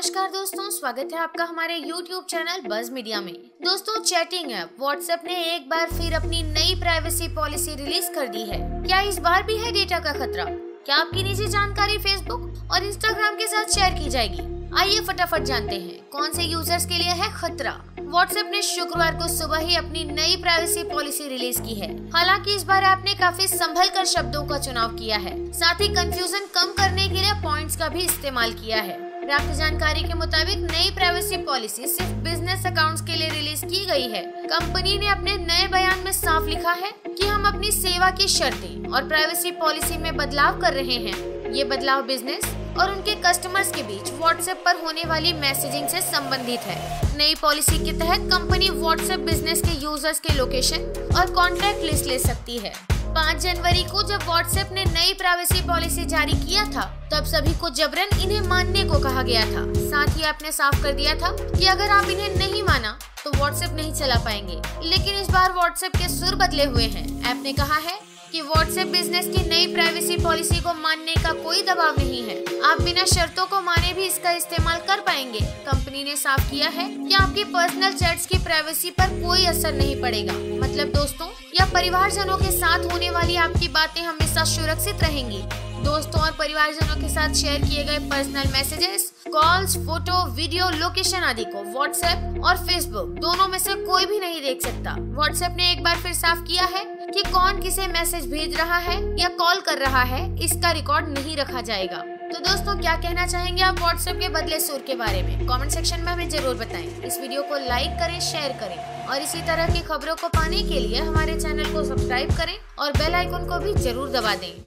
नमस्कार दोस्तों, स्वागत है आपका हमारे YouTube चैनल बज मीडिया में। दोस्तों, चैटिंग ऐप व्हाट्सएप ने एक बार फिर अपनी नई प्राइवेसी पॉलिसी रिलीज कर दी है। क्या इस बार भी है डेटा का खतरा? क्या आपकी निजी जानकारी फेसबुक और इंस्टाग्राम के साथ शेयर की जाएगी? आइए फटाफट जानते हैं कौन से यूजर्स के लिए है खतरा। व्हाट्सएप ने शुक्रवार को सुबह ही अपनी नई प्राइवेसी पॉलिसी रिलीज की है। हालांकि इस बार ऐप ने काफी संभल कर शब्दों का चुनाव किया है, साथ ही कंफ्यूजन कम करने के लिए पॉइंट्स का भी इस्तेमाल किया है। प्राप्त जानकारी के मुताबिक नई प्राइवेसी पॉलिसी सिर्फ बिजनेस अकाउंट्स के लिए रिलीज की गई है। कंपनी ने अपने नए बयान में साफ लिखा है कि हम अपनी सेवा की शर्तें और प्राइवेसी पॉलिसी में बदलाव कर रहे हैं। ये बदलाव बिजनेस और उनके कस्टमर्स के बीच व्हाट्सएप पर होने वाली मैसेजिंग से संबंधित है। नई पॉलिसी के तहत कंपनी व्हाट्सएप बिजनेस के यूजर्स के लोकेशन और कॉन्टैक्ट लिस्ट ले सकती है। 5 जनवरी को जब व्हाट्सएप ने नई प्राइवेसी पॉलिसी जारी किया था, तब सभी को जबरन इन्हें मानने को कहा गया था। साथ ही ऐप ने साफ कर दिया था कि अगर आप इन्हें नहीं माना तो व्हाट्सएप नहीं चला पाएंगे। लेकिन इस बार व्हाट्सएप के सुर बदले हुए हैं। ऐप ने कहा है कि व्हाट्सएप बिजनेस की नई प्राइवेसी पॉलिसी को मानने का कोई दबाव नहीं है। आप बिना शर्तों को माने भी इसका इस्तेमाल कर पाएंगे। कंपनी ने साफ किया है कि आपकी पर्सनल चैट्स की प्राइवेसी पर कोई असर नहीं पड़ेगा। मतलब दोस्तों या परिवारजनों के साथ होने वाली आपकी बातें हमेशा सुरक्षित रहेंगी। दोस्तों और परिवारजनों के साथ शेयर किए गए personal messages, calls, photo, video, location आदि को व्हाट्सएप और फेसबुक दोनों में से कोई भी नहीं देख सकता। व्हाट्सएप ने एक बार फिर साफ किया है कि कौन किसे मैसेज भेज रहा है या कॉल कर रहा है, इसका रिकॉर्ड नहीं रखा जाएगा। तो दोस्तों, क्या कहना चाहेंगे आप व्हाट्सएप के बदले सुर के बारे में? कमेंट सेक्शन में हमें जरूर बताएं। इस वीडियो को लाइक करें, शेयर करें और इसी तरह की खबरों को पाने के लिए हमारे चैनल को सब्सक्राइब करें और बेल आइकन को भी जरूर दबा दें।